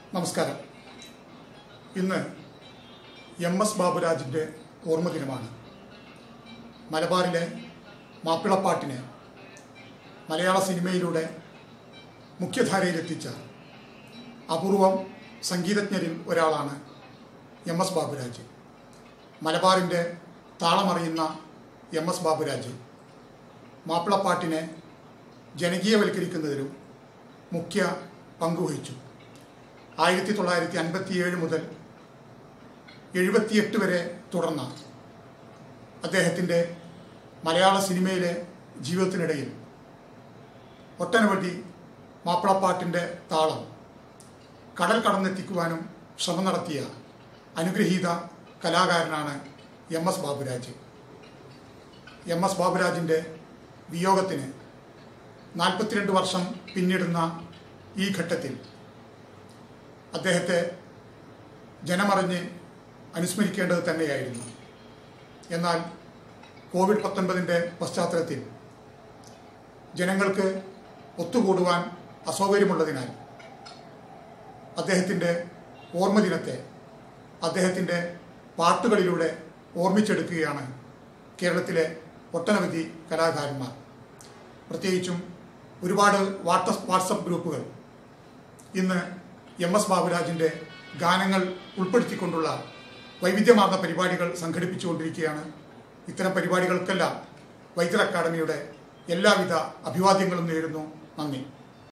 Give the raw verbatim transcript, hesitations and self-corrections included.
നമസ്കാരം. ഇന്ന് M S ബാബുരാജിൻ്റെ ഓർമ്മദിനമാണ്. മലബാറിലെ മാപ്പിളപ്പാട്ടിനെ മലയാള സിനിമയിലൂടെ മുഖ്യധാരയിലെത്തിച്ച അപൂർവം സംഗീതജ്ഞരിൽ ഒരാളാണ് എം എസ് ബാബുരാജ്. മലബാറിൻ്റെ താളമറിയുന്ന എം എസ് ബാബുരാജ് മാപ്പിളപ്പാട്ടിനെ ജനകീയവൽക്കരിക്കുന്നതിലും മുഖ്യ പങ്കുവഹിച്ചു. ആയിരത്തി തൊള്ളായിരത്തി അൻപത്തിയേഴ് മുതൽ എഴുപത്തിയെട്ട് വരെ തുടർന്ന അദ്ദേഹത്തിൻ്റെ മലയാള സിനിമയിലെ ജീവിതത്തിനിടയിൽ ഒട്ടനവധി മാപ്പിളപ്പാട്ടിൻ്റെ താളം കടൽ കടന്നെത്തിക്കുവാനും ശ്രമം നടത്തിയ അനുഗ്രഹീത കലാകാരനാണ് M S Baburaj. M S ബാബുരാജിൻ്റെ വിയോഗത്തിന് നാൽപ്പത്തിരണ്ട് വർഷം പിന്നിടുന്ന ഈ ഘട്ടത്തിൽ അദ്ദേഹത്തെ ജനമറിഞ്ഞ് അനുസ്മരിക്കേണ്ടത് തന്നെയായിരുന്നു. എന്നാൽ കോവിഡ് പത്തൊൻപതിൻ്റെ പശ്ചാത്തലത്തിൽ ജനങ്ങൾക്ക് ഒത്തുകൂടുവാൻ അസൗകര്യമുള്ളതിനാൽ അദ്ദേഹത്തിൻ്റെ ഓർമ്മദിനത്തെ അദ്ദേഹത്തിൻ്റെ പാട്ടുകളിലൂടെ ഓർമ്മിച്ചെടുക്കുകയാണ് കേരളത്തിലെ ഒട്ടനവധി കലാകാരന്മാർ. പ്രത്യേകിച്ചും ഒരുപാട് വാട്സപ്പ് വാട്സപ്പ് ഗ്രൂപ്പുകൾ ഇന്ന് എം എസ് ബാബുരാജിൻ്റെ ഗാനങ്ങൾ ഉൾപ്പെടുത്തിക്കൊണ്ടുള്ള വൈവിധ്യമാർന്ന പരിപാടികൾ സംഘടിപ്പിച്ചുകൊണ്ടിരിക്കുകയാണ്. ഇത്തരം പരിപാടികൾക്കെല്ലാം വൈദ്യർ അക്കാദമിയുടെ എല്ലാവിധ അഭിവാദ്യങ്ങളും നേരുന്നു. നന്ദി.